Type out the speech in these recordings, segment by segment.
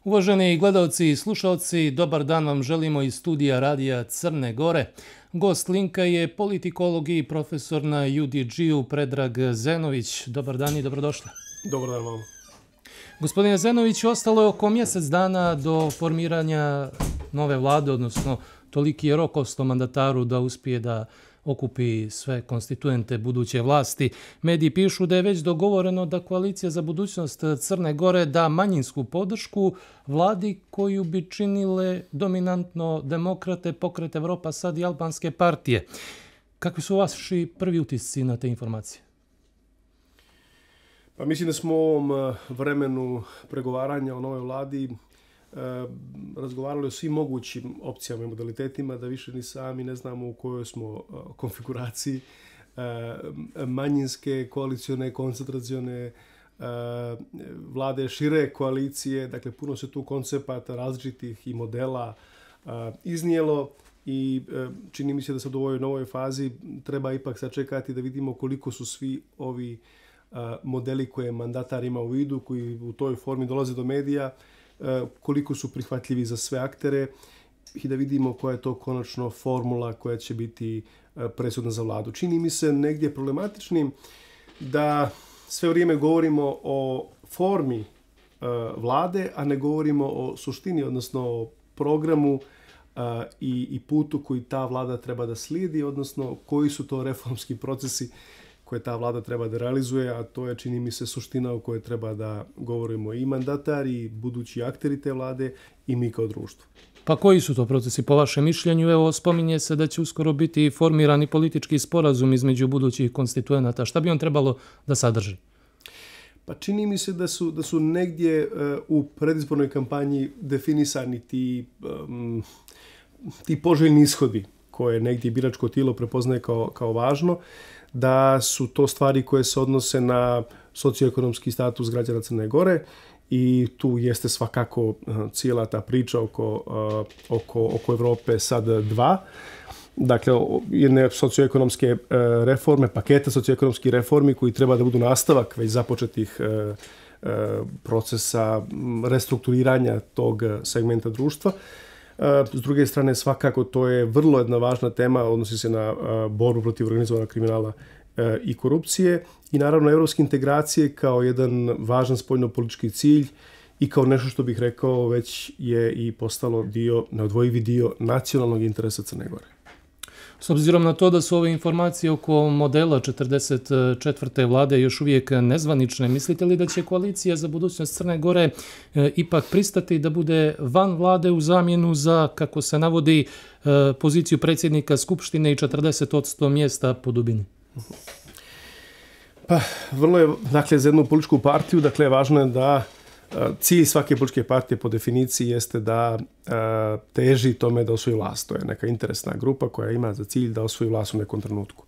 Uvaženi gledalci i slušalci, dobar dan vam želimo iz studija Radija Crne Gore. Gost linka je politikolog i profesor na UDG-u Predrag Zenović. Dobar dan i dobrodošli. Dobar dan vam. Gospodine Zenović, ostalo je oko mjesec dana do formiranja nove vlade, odnosno toliki je rok ostao mandataru da uspije da okupi sve konstituente buduće vlasti. Mediji pišu da je već dogovoreno da Koalicija za budućnost Crne Gore da manjinsku podršku vladi koju bi činile dominantno demokrate, Pokret Evropa, sad i albanske partije. Kakvi su vaši prvi utisci na te informacije? Pa mislim da smo u ovom vremenu pregovaranja o novoj vladi razgovarali o svim mogućim opcijama i modalitetima, da više ni sami ne znamo u kojoj smo konfiguraciji manjinske, koalicione, koncentracione vlade, šire koalicije. Dakle, puno se tu koncepata različitih i modela iznijelo i čini mi se da sad u ovoj novoj fazi treba ipak sačekati da vidimo koliko su svi ovi modeli koje mandatar ima u vidu, koji u toj formi dolaze do medija, koliko su prihvatljivi za sve aktere i da vidimo koja je to konačno formula koja će biti presudna za vladu. Čini mi se negdje problematičnim da sve vrijeme govorimo o formi vlade, a ne govorimo o suštini, odnosno o programu i putu koji ta vlada treba da slijedi, odnosno koji su to reformski procesi koje ta vlada treba da realizuje, a to je, čini mi se, suština o kojoj treba da govorimo i mandatar i budući akteri te vlade i mi kao društvo. Pa koji su to procesi po vašem mišljenju? Evo, spominje se da će uskoro biti formirani politički sporazum između budućih konstituenata. Šta bi on trebalo da sadrži? Pa čini mi se da su negdje u predizbornoj kampanji definisani ti poželjni ishodi koje negdje biračko tijelo prepoznaje kao važno, da su to stvari koje se odnose na socioekonomski status građana Crne Gore i tu jeste svakako cijela ta priča oko Evrope sad 2. Dakle, jedne socioekonomske reforme, paketa socioekonomskih reformi koji treba da budu nastavak već započetih procesa restrukturiranja tog segmenta društva. S druge strane, svakako to je vrlo jedna važna tema, odnosi se na borbu protiv organizovanog kriminala i korupcije i naravno evropske integracije kao jedan važan spoljnopolitički cilj i kao nešto što bih rekao već je i postalo neodvojivi dio nacionalnog interesa Crne Gore. S obzirom na to da su ove informacije oko modela 44. vlade još uvijek nezvanične, mislite li da će Koalicija za budućnost Crne Gore ipak pristati da bude van vlade u zamjenu za, kako se navodi, poziciju predsjednika Skupštine i 40% mjesta po dubini? Pa, vrlo je, dakle, za jednu političku partiju, dakle, važno je da cilj svake političke partije po definiciji jeste da teži tome da osvoji vlast. To je neka interesna grupa koja ima za cilj da osvoji vlast u nekom trenutku.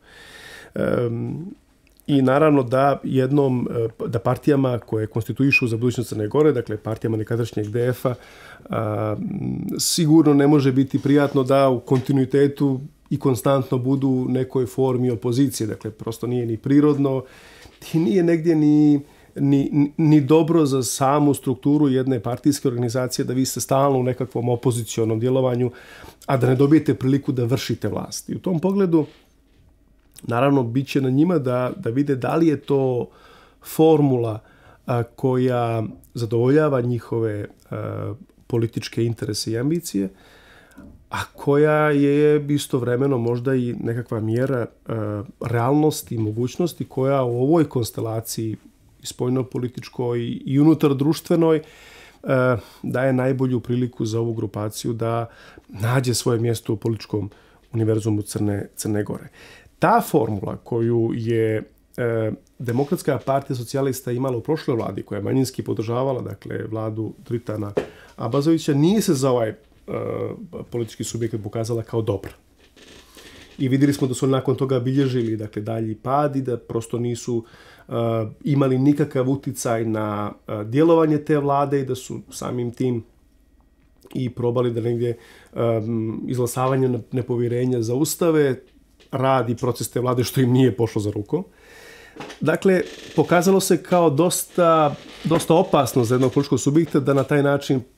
I naravno da partijama koje konstituišu za budućnost Crne Gore, dakle partijama nekadašnjeg DF-a, sigurno ne može biti prijatno da u kontinuitetu i konstantno budu u nekoj formi opozicije. Dakle, prosto nije ni prirodno i nije negdje ni dobro za samu strukturu jedne partijske organizacije da vi ste stalno u nekakvom opozicionom djelovanju, a da ne dobijete priliku da vršite vlast. I u tom pogledu, naravno, bit će na njima da vide da li je to formula koja zadovoljava njihove političke interese i ambicije, a koja je istovremeno možda i nekakva mjera realnosti i mogućnosti koja u ovoj konstelaciji spoljnopolitičkoj i unutar društvenoj daje najbolju priliku za ovu grupaciju da nađe svoje mjesto u političkom univerzumu Crne Gore. Ta formula koju je Demokratska partija socijalista imala u prošloj vladi, koja je manjinski podržavala, dakle, vladu Dritana Abazovića, nije se za ovaj politički subjekt pokazala kao dobra. I vidjeli smo da su nakon toga bilježili, dakle, dalji pad i da prosto nisu imali nikakav uticaj na djelovanje te vlade i da su samim tim i probali da negdje izglasavanje nepovjerenja zaustave, rad i proces te vlade, što im nije pošlo za rukom. Dakle, pokazalo se kao dosta opasno za jednog političkog subjekta da na taj način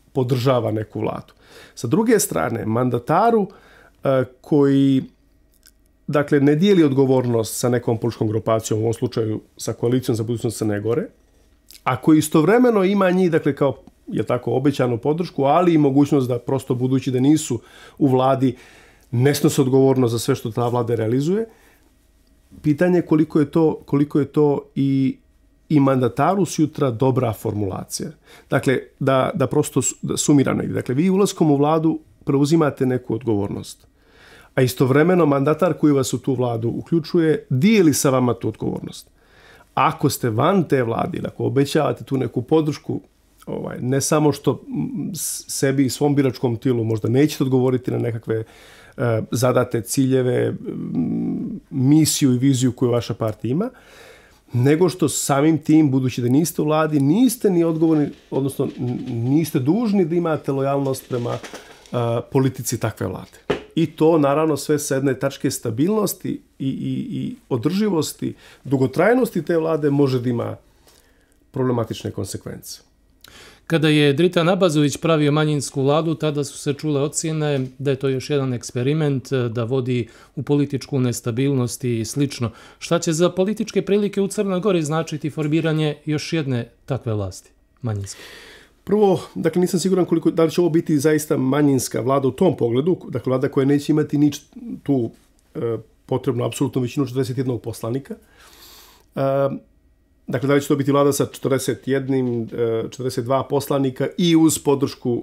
podržava neku vladu. Sa druge strane, mandataru koji dakle ne dijeli odgovornost sa nekom političkom grupacijom, u ovom slučaju sa koalicijom za budućnost Crne Gore, a koji istovremeno ima njih, dakle kao je tako obećanu podršku, ali i mogućnost da prosto budući da nisu u vladi ne snose odgovornost za sve što ta vlada realizuje. Pitanje je koliko je to i mandataru sutra dobra formulacija. Dakle, da prosto sumirano ide. Dakle, vi ulaskom u vladu preuzimate neku odgovornost, a istovremeno mandatar koji vas u tu vladu uključuje dijeli sa vama tu odgovornost. Ako ste van te vlade, ako obećavate tu neku podršku, ne samo što sebi i svom biračkom tilu možda nećete odgovoriti na nekakve zadate ciljeve, misiju i viziju koju vaša partija ima, nego što samim tim, budući da niste u vladi, niste ni odgovorni, odnosno niste dužni da imate lojalnost prema politici takve vlade. I to naravno sve sa jedne tačke stabilnosti i održivosti, dugotrajnosti te vlade može da ima problematične konsekvence. Kada je Dritan Abazović pravio manjinsku vladu, tada su se čule ocjene da je to još jedan eksperiment, da vodi u političku nestabilnost i slično. Šta će za političke prilike u Crnoj Gori značiti formiranje još jedne takve vlasti, manjinske? Prvo, dakle, nisam siguran da li će ovo biti zaista manjinska vlada u tom pogledu, dakle, vlada koja neće imati tu potrebnu apsolutnu većinu 41 poslanika. Dakle, da li će to biti vlada sa 42 poslanika i uz podršku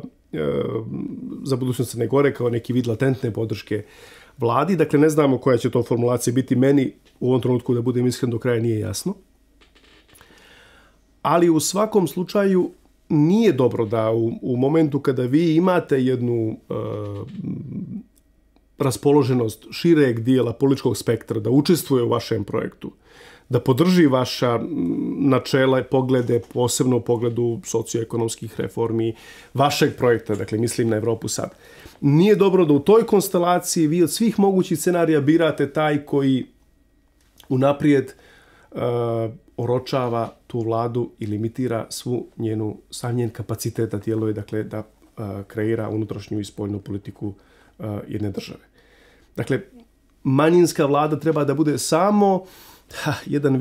za budućnost Crne Gore kao neki vid latentne podrške vladi. Dakle, ne znamo koja će to formulacija biti. Meni u ovom trenutku, da budem iskren, do kraja nije jasno. Ali u svakom slučaju nije dobro da u momentu kada vi imate jednu raspoloženost šireg dijela političkog spektra da učestvuje u vašem projektu, da podrži vaša načela i poglede, posebno u pogledu socioekonomskih reformi, vašeg projekta, dakle mislim na Evropu sad. Nije dobro da u toj konstelaciji vi od svih mogućih scenarija birate taj koji unaprijed oročava tu vladu i limitira sav njen kapacitet da djeluje, dakle da kreira unutrašnju i spoljnu politiku jedne države. Dakle, manjinska vlada treba da bude samo jedan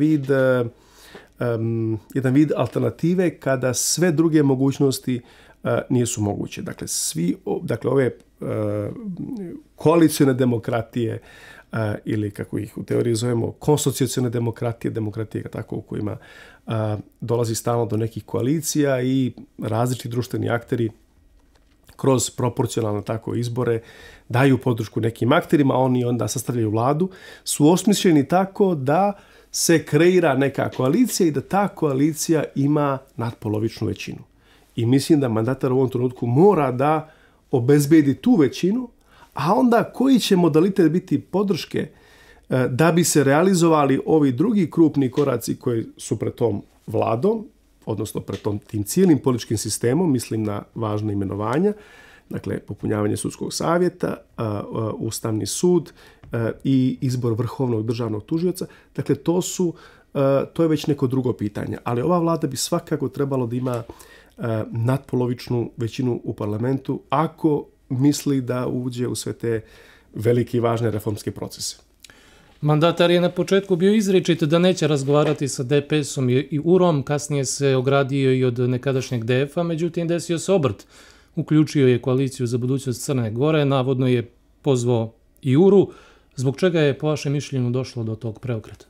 vid alternative kada sve druge mogućnosti nisu moguće. Dakle, ove koalicione demokratije ili kako ih u teoriji zovemo konsocijacione demokratije tako u kojima dolazi stalno do nekih koalicija i različiti društveni akteri kroz proporcionalne tako izbore daju podršku nekim akterima, oni onda sastavljaju vladu, su osmišljeni tako da se kreira neka koalicija i da ta koalicija ima nadpolovičnu većinu. I mislim da mandatar u ovom trenutku mora da obezbedi tu većinu, a onda koji će modalitet biti podrške da bi se realizovali ovi drugi krupni koraci koji su pred tom vladom, odnosno pred tim cijelim političkim sistemom, mislim na važna imenovanja, dakle popunjavanje sudskog savjeta, Ustavni sud i izbor vrhovnog državnog tužioca. Dakle, to je već neko drugo pitanje. Ali ova vlada bi svakako trebalo da ima nadpolovičnu većinu u parlamentu ako misli da uđe u sve te velike i važne reformske procese. Mandatar je na početku bio izričit da neće razgovarati sa DPS-om i UROM, kasnije se ogradio i od nekadašnjeg DF-a, međutim desio se obrt. Uključio je koaliciju za budućnost Crne Gore, navodno je pozvao i URU. Zbog čega je po vašem mišljenju došlo do tog preokreta?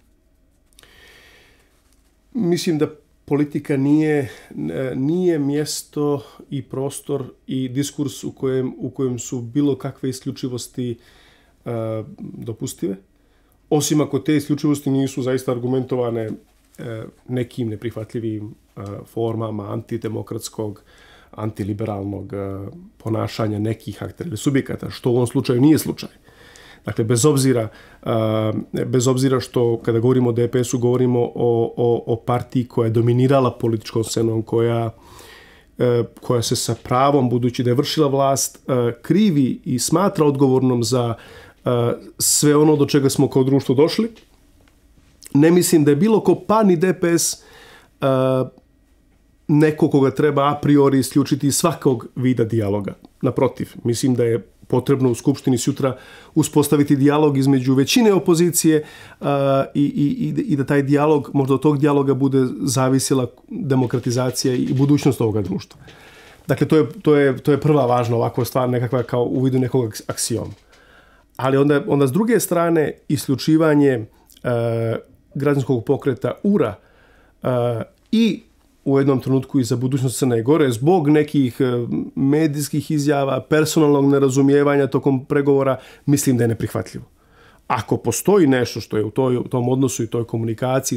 Mislim da politika nije mjesto i prostor i diskurs u kojem su bilo kakve isključivosti dopustive. Osim ako te isključivosti nisu zaista argumentovane nekim neprihvatljivim formama antidemokratskog, antiliberalnog ponašanja nekih aktera ili subjekata, što u ovom slučaju nije slučaj. Dakle, bez obzira što kada govorimo o DPS-u, govorimo o partiji koja je dominirala političkom scenom, koja se sa pravom, budući da je vršila vlast, krivi i smatra odgovornom za sve ono do čega smo kao društvo došli. Ne mislim da je bilo ko pa ni DPS neko koga treba a priori isključiti iz svakog vida dijaloga. Naprotiv, mislim da je potrebno u Skupštini sutra uspostaviti dijalog između većine opozicije i da taj dijalog, možda od tog dijaloga bude zavisila demokratizacija i budućnost ovoga društva. Dakle, to je prva važna ovakva stvar, nekakva kao u vidu nekog aksioma. Ali onda s druge strane isključivanje građanskog pokreta URA i u jednom trenutku i za budućnost Crne Gore zbog nekih medijskih izjava, personalnog nerazumijevanja tokom pregovora, mislim da je neprihvatljivo. Ako postoji nešto što je u tom odnosu i toj komunikaciji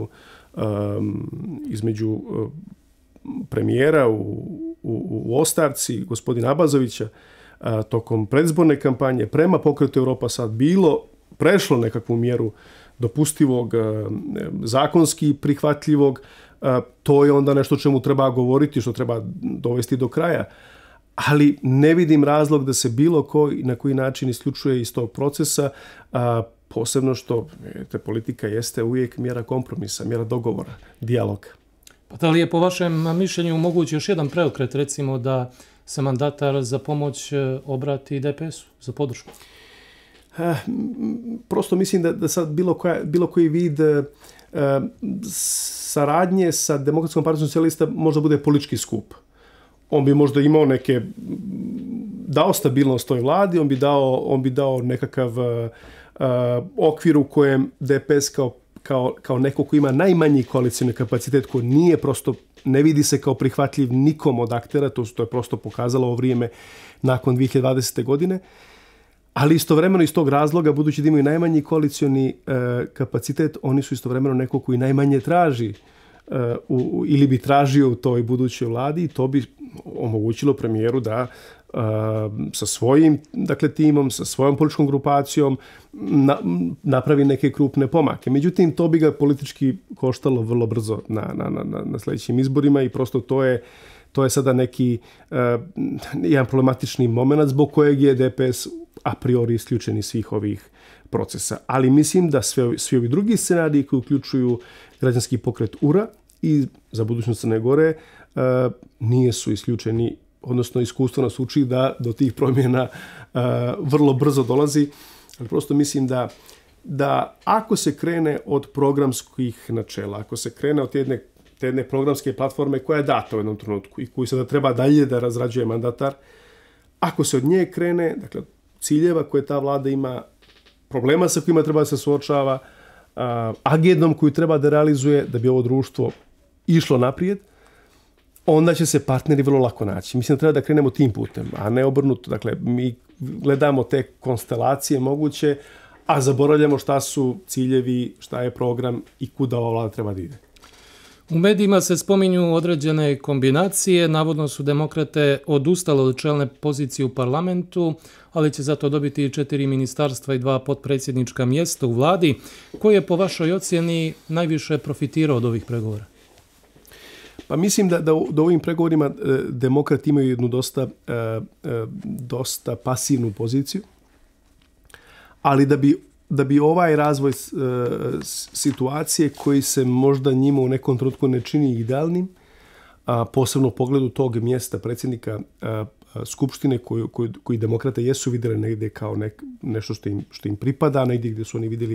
između premijera u ostavci, gospodina Abazovića, tokom predizborne kampanje prema pokretu Europa sad prešlo nekakvu mjeru dopustivog, zakonski prihvatljivog, to je onda nešto čemu treba govoriti, što treba dovesti do kraja. Ali ne vidim razlog da se bilo na koji način isključuje iz tog procesa, posebno što politika jeste uvijek mjera kompromisa, mjera dogovora, dijaloga. Pa da li je po vašem mišljenju moguće još jedan preokret, recimo da se mandatar za pomoć obrati DPS-u za podršku? Prosto mislim da sad bilo koji vid saradnje sa Demokratskom partijom socijalista možda bude politički skup. On bi možda imao dao stabilnost toj vladi, on bi dao nekakav okvir u kojem DPS kao neko ko ima najmanji koalicijni kapacitet, ko nije prosto, ne vidi se kao prihvatljiv nikom od aktera, to je prosto pokazalo ovo vrijeme nakon 2020. godine, ali istovremeno iz tog razloga, budući da imaju najmanji koalicijni kapacitet, oni su istovremeno neko koji najmanje traži ili bi tražio u toj budućoj vladi i to bi omogućilo premijeru da sa svojim timom, sa svojom političkom grupacijom napravi neke krupne pomake. Međutim, to bi ga politički koštalo vrlo brzo na sljedećim izborima i prosto to je sada neki jedan problematični moment zbog kojeg je DPS a priori isključen iz svih ovih procesa. Ali mislim da svi ovi drugi scenariji koji uključuju građanski pokret URA i za budućnost Crne Gore nisu isključeni, odnosno iskustvo nas uči da do tih promjena vrlo brzo dolazi. Ali prosto mislim da ako se krene od programskih načela, ako se krene od jedne programske platforme koja je data u jednom trenutku i koju sada treba dalje da razrađuje mandatar, ako se od nje krene, dakle, ciljeva koje ta vlada ima, problema sa kojima treba da se suočava, agendom koju treba da realizuje da bi ovo društvo išlo naprijed, onda će se partneri vrlo lako naći. Mislim da treba da krenemo tim putem, a ne obrnuto. Dakle, mi gledamo te konstelacije moguće, a zaboravljamo šta su ciljevi, šta je program i kuda ova vlada treba da ide. U medijima se spominju određene kombinacije, navodno su demokrate odustale od čelne pozicije u parlamentu, ali će zato dobiti 4 ministarstva i 2 potpredsjednička mjesta u vladi. Koji je po vašoj ocjeni najviše profitirao od ovih pregovora? Pa mislim da u ovim pregovorima demokrati imaju jednu dosta pasivnu poziciju, ali da bi ovaj razvoj situacije koji se možda njima u nekom trenutku ne čini idealnim, posebno u pogledu tog mjesta predsjednika Skupštine koji demokrate jesu vidjeli negdje kao nešto što im pripada, negdje gdje su oni vidjeli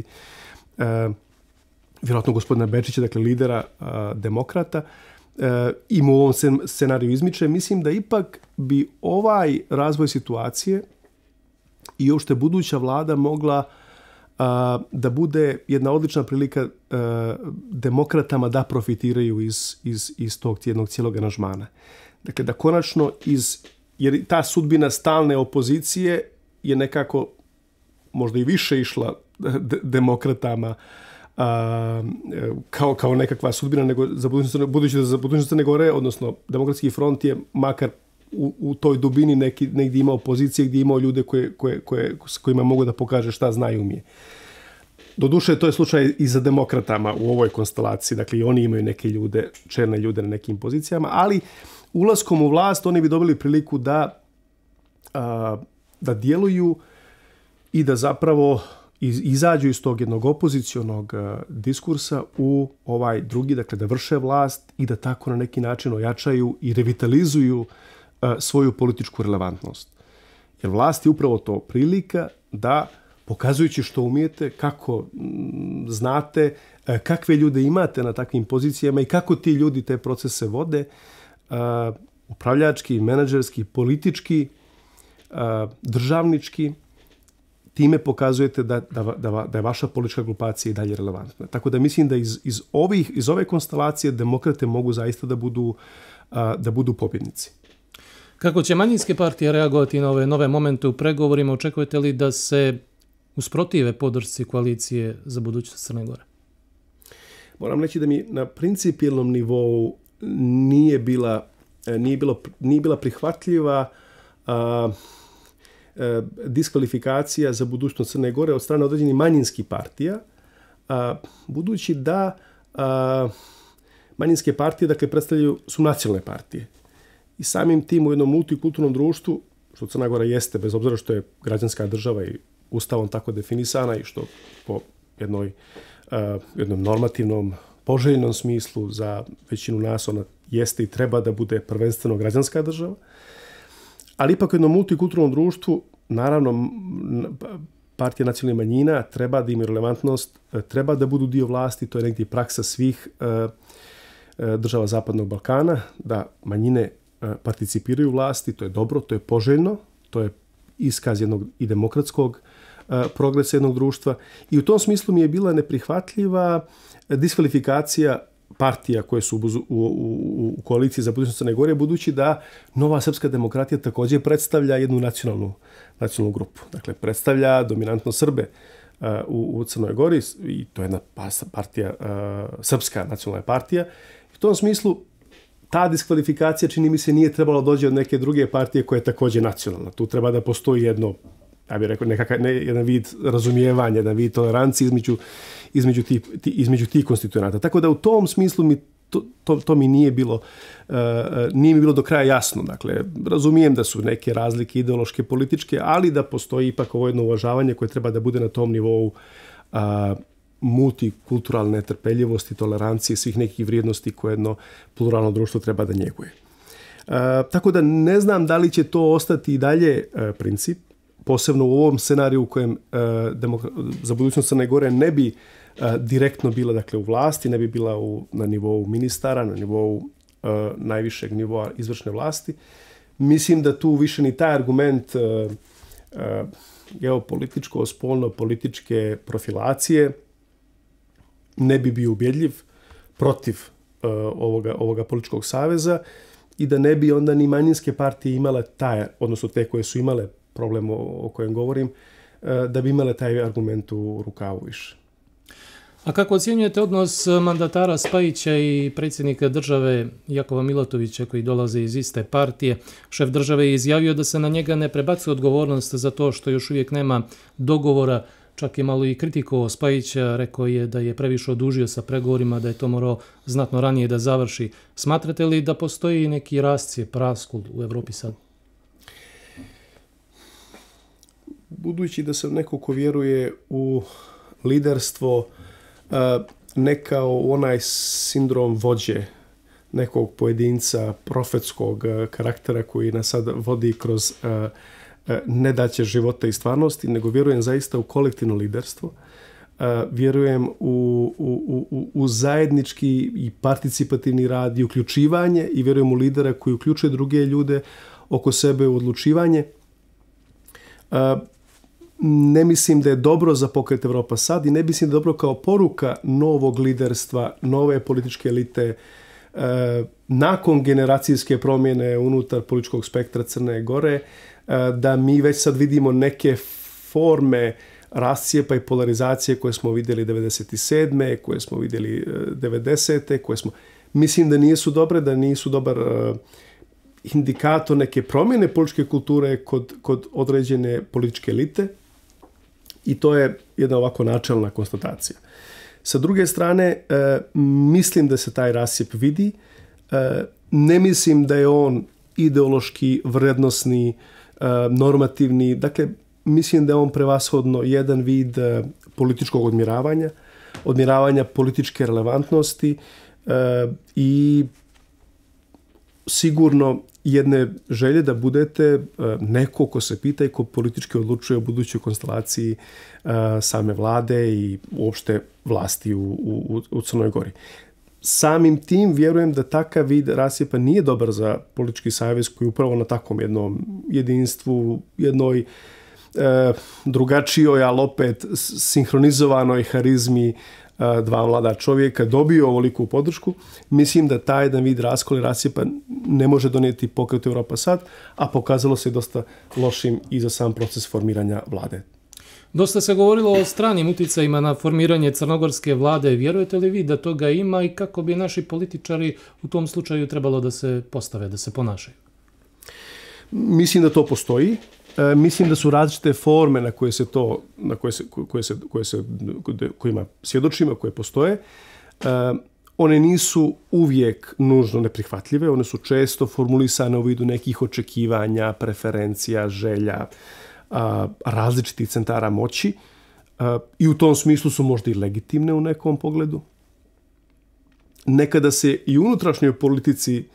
vjerojatno gospodina Bečića, dakle lidera demokrata, i mu u ovom scenariju izmiče. Mislim da ipak bi ovaj razvoj situacije i uopšte buduća vlada mogla da bude jedna odlična prilika demokratama da profitiraju iz tog jednog cijelog aranžmana. Dakle, da konačno jer ta sudbina stalne opozicije je nekako možda i više išla demokratama kao nekakva sudbina nego budući da za budućnost Crne Gore, odnosno Demokratski front je makar u toj dubini negdje imao pozicije gdje imao ljude s kojima mogu da pokaže šta znaju umije. Doduše, to je slučaj i za demokratama u ovoj konstelaciji, dakle i oni imaju neke ljude, čelne ljude na nekim pozicijama, ali ulaskom u vlast oni bi dobili priliku da djeluju i da zapravo izađu iz tog jednog opozicionog diskursa u ovaj drugi, dakle da vrše vlast i da tako na neki način ojačaju i revitalizuju svoju političku relevantnost. Jer vlast je upravo to prilika da, pokazujući što umijete, kako znate, kakve ljude imate na takvim pozicijama i kako ti ljudi te procese vode, upravljački, menadžerski, politički, državnički, time pokazujete da je vaša politička grupacija i dalje relevantna. Tako da mislim da iz ove konstelacije demokrate mogu zaista da budu pobjednici. Kako će manjinske partije reagovati na ove nove momente u pregovorima? Očekujete li da se usprotive podršci koalicije za budućnost Crne Gore? Moram reći da mi na principijelnom nivou nije bila prihvatljiva diskvalifikacija za budućnost Crne Gore od strane određenih manjinskih partija, budući da manjinske partije, dakle, su nacionalne partije. I samim tim u jednom multikulturnom društvu, što Crna Gora jeste, bez obzira što je građanska država i ustavom tako definisana i što po jednom normativnom, poželjnom smislu za većinu nas ona jeste i treba da bude prvenstveno građanska država, ali ipak u jednom multikulturnom društvu, naravno, partija nacionalnih manjina treba da ima relevantnost, treba da budu dio vlasti, to je negdje praksa svih država Zapadnog Balkana, da manjine participiraju u vlasti, to je dobro, to je poželjno, to je iskaz jednog i demokratskog progresa jednog društva i u tom smislu mi je bila neprihvatljiva diskvalifikacija partija koje su u koaliciji za budućnost Crne Gore, budući da Nova srpska demokratija također predstavlja jednu nacionalnu grupu. Dakle, predstavlja dominantno Srbe u Crnoj Gori i to je jedna partija, srpska nacionalna partija. U tom smislu ta diskvalifikacija, čini mi se, nije trebalo doći od neke druge partije koja je također nacionalna. Tu treba da postoji ja bih rekao, jedan vid razumijevanja, jedan vid tolerancije između tih konstituenata. Tako da u tom smislu to mi nije mi bilo do kraja jasno. Dakle, razumijem da su neke razlike ideološke, političke, ali da postoji ipak ovo jedno uvažavanje koje treba da bude na tom nivou multikulturalne trpeljivosti, tolerancije, svih nekih vrijednosti koje jedno pluralno društvo treba da njeguje. Tako da ne znam da li će to ostati i dalje princip, posebno u ovom scenariju u kojem za budućnost Crne Gore ne bi direktno bila, dakle, u vlasti, ne bi bila na nivou ministara, na nivou najvišeg nivoa izvršne vlasti. Mislim da tu više ni taj argument geopolitičko, spolno-političke profilacije ne bi bio ubjedljiv protiv ovoga političkog saveza i da ne bi onda ni manjinske partije imale odnosno te koje su imale problem o kojem govorim, da bi imale taj argument u rukavu više. A kako ocjenjujete odnos mandatara Spajića i predsjednika države Jakova Milatovića koji dolaze iz iste partije? Šef države je izjavio da se na njega ne prebacuje odgovornost za to što još uvijek nema dogovora, čak je malo i kritikovao Spajića, rekao je da je previše odužio sa pregovorima, da je to morao znatno ranije da završi. Smatrate li da postoji neki rascijep, raskol u Evropi sad? Budući da sam neko ko vjeruje u liderstvo, ne kao onaj sindrom vođe nekog pojedinca, profetskog karaktera koji nas sad vodi kroz nedaće života i stvarnosti, nego vjerujem zaista u kolektivno liderstvo. Vjerujem u zajednički i participativni rad i uključivanje i vjerujem u lidera koji uključuje druge ljude oko sebe u odlučivanje. Ne mislim da je dobro za pokret Evropa sad i ne mislim da je dobro kao poruka novog liderstva, nove političke elite, nakon generacijske promjene unutar političkog spektra Crne Gore, da mi već sad vidimo neke forme rascijepa i polarizacije koje smo vidjeli 1997. koje smo vidjeli 1990. Mislim da nisu dobre, da nisu dobar indikator neke promjene političke kulture kod određene političke elite. I to je jedna ovako načelna konstatacija. Sa druge strane, mislim da se taj rascijep vidi. Ne mislim da je on ideološki, vrednosni, normativni. Dakle, mislim da je on prevashodno jedan vid političkog odmjeravanja političke relevantnosti i sigurno jedne želje da budete neko ko se pita i ko politički odlučuje o budućoj konstelaciji same vlade i uopšte vlasti u Crnoj Gori. Samim tim vjerujem da takav vid rascjepa nije dobar za politički savez koji upravo na takvom jednom jedinstvu, jednoj drugačijoj, ali opet sinhronizovanoj harizmi dva mlada čovjeka dobio ovoliku podršku. Mislim da taj jedan vid raskola i rascjepa ne može donijeti pokret Europa sad, a pokazalo se dosta lošim i za sam proces formiranja vlade. Dosta se govorilo o stranim uticajima na formiranje crnogorske vlade. Vjerujete li vi da toga ima i kako bi naši političari u tom slučaju trebalo da se postave, da se ponašaju? Mislim da to postoji. Mislim da su različite forme na koje se to, kojima svjedočimo, koje postoje. One nisu uvijek nužno neprihvatljive, one su često formulisane u vidu nekih očekivanja, preferencija, želja, različitih centara moći i u tom smislu su možda i legitimne u nekom pogledu. Nekada se i u unutrašnjoj politici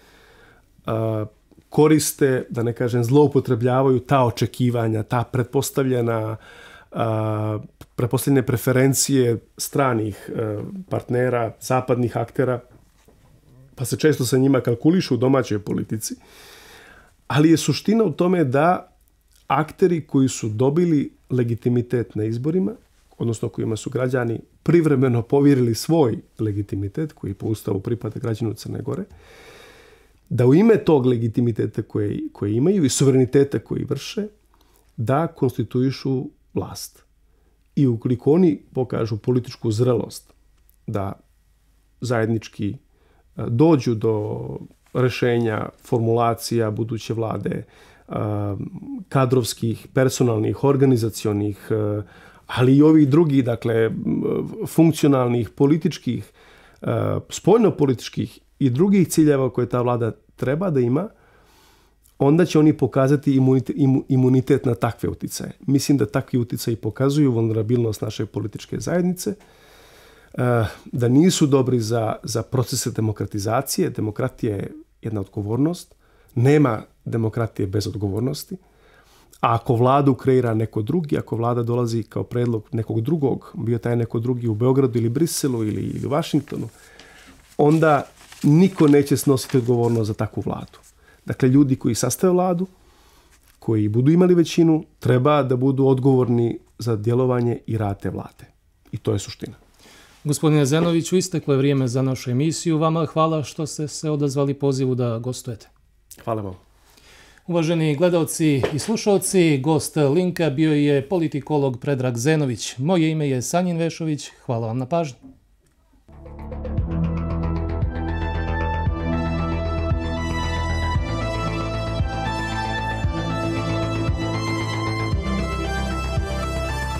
koriste, da ne kažem zloupotrebljavaju ta očekivanja, ta pretpostavljene preferencije stranih partnera, zapadnih aktera, pa se često sa njima kalkulišu u domaćoj politici. Ali je suština u tome da akteri koji su dobili legitimitet na izborima, odnosno kojima su građani privremeno povjerili svoj legitimitet, koji po Ustavu pripada građanu Crne Gore, da u ime tog legitimiteta koje imaju i suvereniteta koji vrše, da konstituišu vlast. I ukoliko oni pokažu političku zrelost da zajednički dođu do rješenja, formulacija buduće vlade, kadrovskih, personalnih, organizacionih, ali i ovih drugih, dakle, funkcionalnih, političkih, spoljnopolitičkih i drugih ciljeva koje ta vlada treba da ima, onda će oni pokazati imunitet na takve uticaje. Mislim da takvi uticaji pokazuju vulnerabilnost naše političke zajednice, da nisu dobri za procese demokratizacije. Demokratija je jedna odgovornost. Nema demokratije bez odgovornosti. A ako vladu kreira neko drugi, ako vlada dolazi kao predlog nekog drugog, bio taj neko drugi u Beogradu ili Briselu ili u Vašingtonu, onda niko neće snositi odgovornost za takvu vladu. Dakle, ljudi koji sastave vladu, koji budu imali većinu, treba da budu odgovorni za djelovanje i rad te vlade. I to je suština. Gospodine Zenoviću, isteklo je vrijeme za našu emisiju. Vama hvala što ste se odazvali pozivu da gostujete. Hvala vam. Uvaženi gledalci i slušalci, gost Linka bio je politikolog Predrag Zenović. Moje ime je Sanjin Vešović. Hvala vam na pažnji.